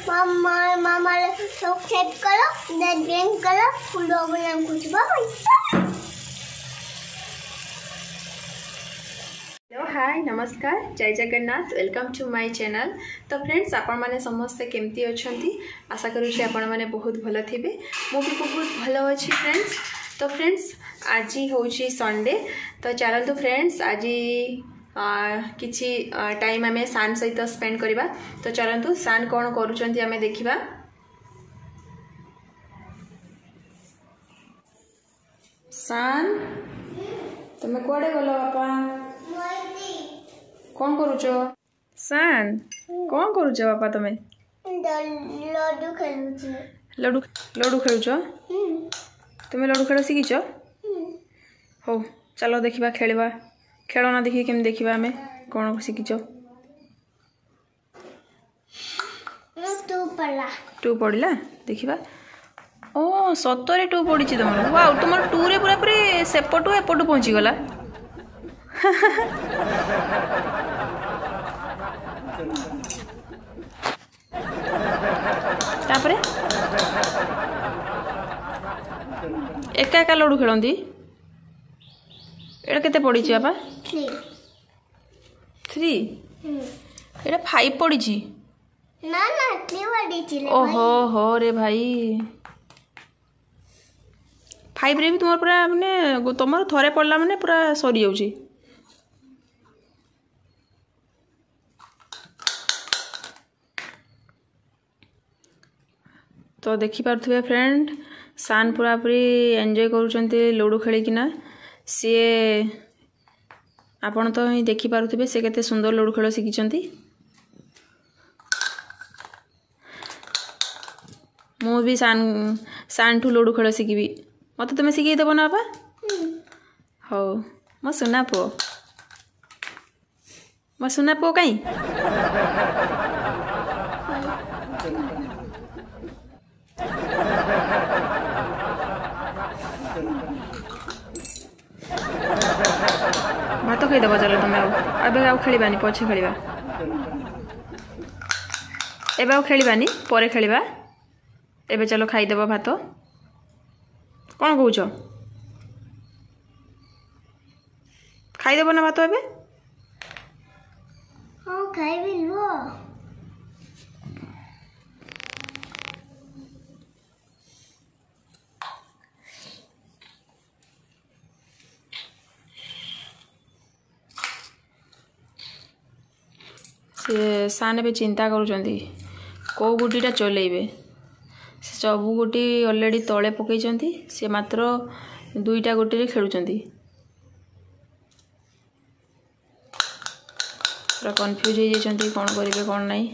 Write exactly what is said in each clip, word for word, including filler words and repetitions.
मामा मामा सब्सक्राइब करो, लाइक करो, फॉलो करना कुछ बाय। हेलो हाय नमस्कार जय Jagannath welcome to my channel. तो फ्रेंड्स आपण मैंने समस्ते केमती अच्छी आशा करुँच आपण मैंने बहुत भल थे मु भी बहुत भल अच्छी फ्रेंड्स। तो फ्रेंड्स आज हूँ संडे तो चलतु फ्रेंड्स आज किसी टाइम आम सान सहित स्पेंड करवा। तो चलतु सान कौन करुँच आम देखा। सान तुम्हें कुआड़े गल बापा कौन करुच? सान कौन करुच बापा तुम्हें? लड्डू खेलुछ। लड्डू लड्डू खेलुच? तुम्हें लड्डू खेल शिखिच? हो चलो देखा खेलवा। खेलना देखिए केम देखा आम कौन शिखिच? टू पढ़ला। टू पढ़ला देखा। ओ सतरे टू पड़ी तुम। वाओ तुम टू रे पूरा पूरी सेपटू एपटू पहुँची गला। तापरे एका एका लड्डू खेलती। एटा केते पड़ी बापा? थ्री। एटा फाइव पड़ी ना ना थ्री पड़ी। ओहो हो रे भाई फाइव रे भी तुम पूरा माने तुम थरे पड़ला माने पूरा सरी जाउची। तो देखी पारे फ्रेंड सान पूरा पूरी एंजॉय करुँचे लूडो खेलिकिना। सी आपण तो ही देखी पारे सी केते सुंदर लूडो खेल शिखिचंती। मु भी सान सान ठू लूडो खेल शिखी। मत तुम्हें शिखी देव ना बापा? हो मो सुना पुओ मो सुना पुओ कहीं भात खाईदेव। चलो तुम आबे आउ खेलिबानी पछे खेलिबा। एबे आउ खेलिबानी परे खेलिबा। एबे चलो खाईदेव भात। कौन कहूच? खाईदेव ना भात एबे? हां खाइबी लो। से सान भी चिंता करुँच कौ गुटीटा चलेबे। सबू गोटी ऑलरेडी तले पकई से मात्र दुईटा गोटी रे खेलुचंती। पूरा कन्फ्यूज हो जाइछंती कौन करेंगे कौन नहीं।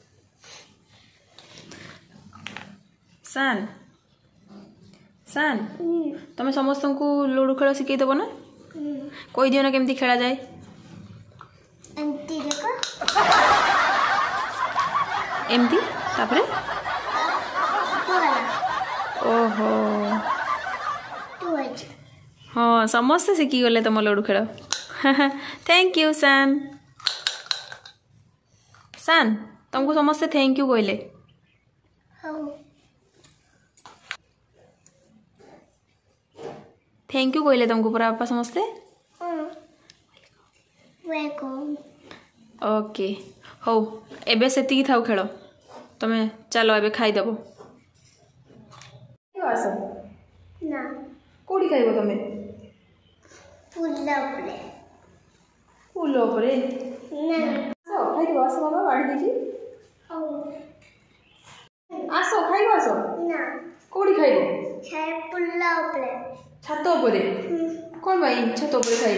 सान सान तुम समस्त को लूडो खेल शिखई देव ना? कोई दियो ना केमती खेला जाए। एमती देखो एमती तापरे ओहो हाँ समस्ते शिखी गले तुम लूडो खेल। थैंक यू सान। सान तुमको समस्ते थैंक यू कहले। थैंक यू कहले तुमको पूरा बापा समस्ते। वेलकम। ओके हो एबे सेतिकी थाउ खेल। तुम्हें चलो एबे खाईदेव। आस ना कोड़ी खाइब तुम? फुला उपरे। फूल उपरे ना खाइदेव। आस बाबा बाड़ी दीजिए। आस खाइब आस। ना कोड़ी खाइब? छाय फुला उपरे। छात उपरे कौन भाई छात उपरे खाइब?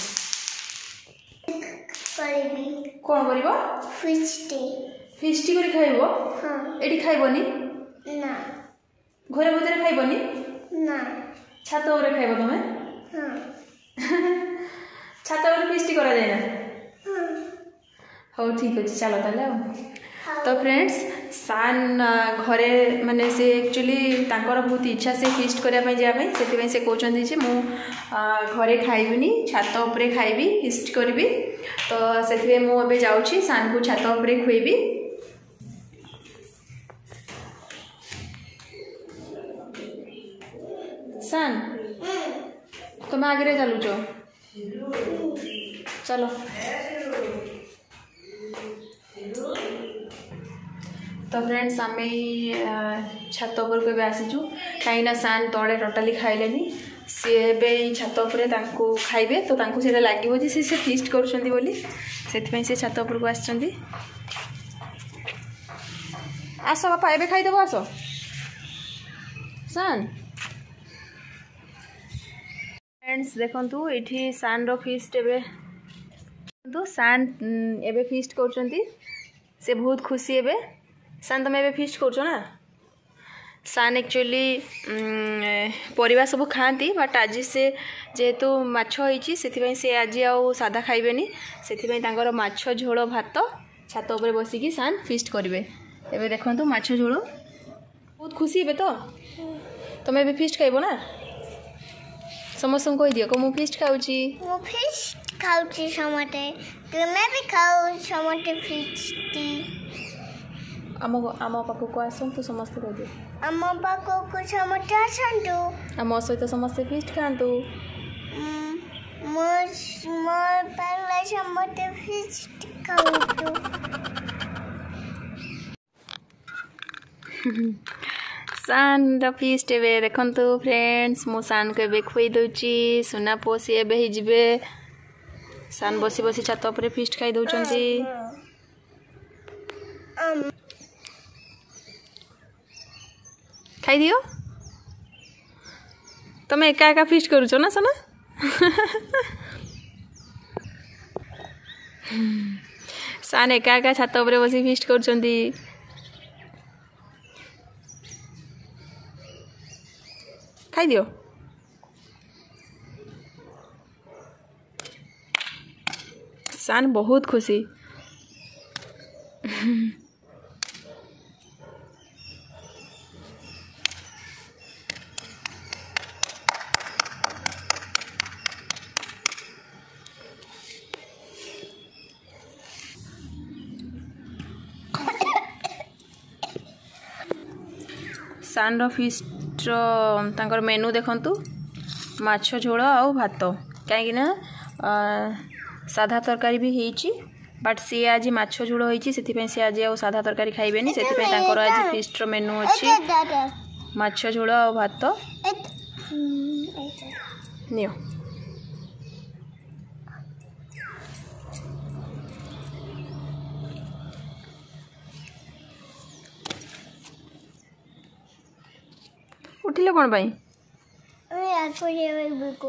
करिबी। कौन करिब? फिस्टी। फिस्टी करी खाइब? हां एटी खाइबनी? ना घरे भीतर खाइबनी? ना छात उपरे खाइब तुम? हां छात उपरे फिस्टी करा जाए ना? हां हो ठीक अच्छे चलो ताले। तो फ्रेंड्स सान घरे माने से एक्चुअली तांकर बहुत इच्छा से फिस्ट करने जाए से से कहते जे मु घरे खाइबिनी छात उपरे खाइबी फिस्ट करी। तो से मुझे जाऊँगी सान को छात उपरे खुएबी। सान तुम आगे चलुच चलो तो फ्रेंड्स आम छात उपर को आसीचु कहीं सान तले टोटाली खाइलेनी सी ए छात उपर खाइबे तो से लगे सी से फीस्ट कर से छात उपर को आस आस बापा एबे खाइदेव आस सान फ्रेंड्स देखंतु एठी सान रो फीस्ट एबे तो सान एबे फीस्ट करचंती से बहुत खुशी एबे सान तुम एबे फीस्ट करचो ना सान एक्चुअली परिवा सब खाती बट आज से जेहेतु माछ होइची सेथिपई से आज आउ सादा खाइबेनी सेथिपई तांकर माछ झोल भात छात ऊपर बसिकी सान फीस्ट करिवे एबे देखंतु माछ झोल बहुत खुशी हेबे तो तुम एबे फीस्ट खाइबो ना समस्त कहि दियो को मु फीस्ट खाउची मु फीस्ट खाउची समटे तुमे भी खाउ समटे फीस्ट आम आम पाखक को आसतु समस्त कहि दियो आम पाखक को समटे आसंतु आम सहित समस्त फीस्ट खातु मोर मोर पगला समटे फीस्ट खाउतु सान र फीस्ट एबे देखंतु फ्रेंड्स मु सान को एबे खुई दउची सुना पोसी एबे ही जिबे सान बसी बसी छात ऊपर फीस्ट खाई दउचंती खाई दियो तमे एका एका फीस्ट करूचो ना सना सान एका एका छात ऊपर बसी फीस्ट करूचंती खाई दियो सान बहुत खुशी सान रो फीस्ट तांकर मेनू देखंतु माछ झोल आउ भात कहीं साधा तरकारी भी होईची बट सी आज माछ झोल होईची सेथिपई से आज आउ साधा तरकारी खाइबेनी सेथिपई तांकर आज फीस्ट रो मेनू अछि माछ झोल आउ भात नियो उठिले कोन भाई अरे आको ये बिको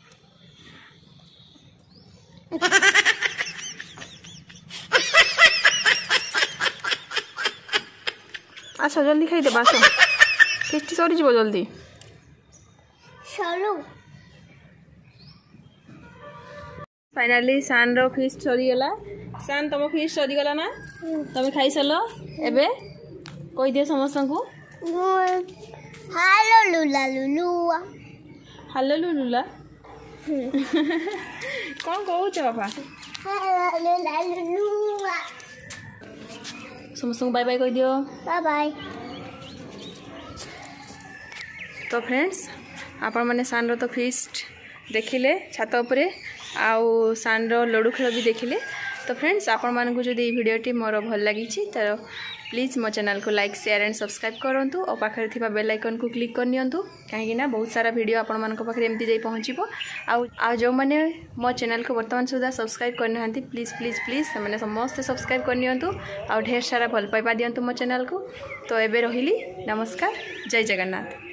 आस जल्दी खाई दे बास फीस्ट सरी जीव जल्दी सरू फाइनली सान रो फीस्ट सरी गला सान तुम फीस्ट सरी गला ना तुम खाई सलो एबे कहि दियो समस्त को हेलो लुला लुलुआ हेलो लुलुला कौन कहू बापा हेलो लुला लुलुआ समस्त बाय बाय कहि दियो बाय बाय तो फ्रेंड्स आपण माने सान रो तो फीस्ट देखिले छात उपरे आउ सान रो लडू खेल भी देखिले तो फ्रेंड्स आपण मानकु जदि वीडियोटी मोर भल लागि छि त प्लीज मो चैनल को लाइक शेयर एंड सब्सक्राइब करूँ और पाखे थी बेल आइकन को क्लिक कर नियंतु कहीं बहुत सारा वीडियो आपण मान पाखे एमती जाई पहुँचो आ जो मैंने मो चैनल को वर्तमान सुधा सब्सक्राइब करना प्लीज प्लीज प्लीज से समस्त सब्सक्राइब कर नियंतु आ ढेर सारा भल पाइबा दियंतु मो चैनल को तो एबे रहिली नमस्कार जय जगन्नाथ।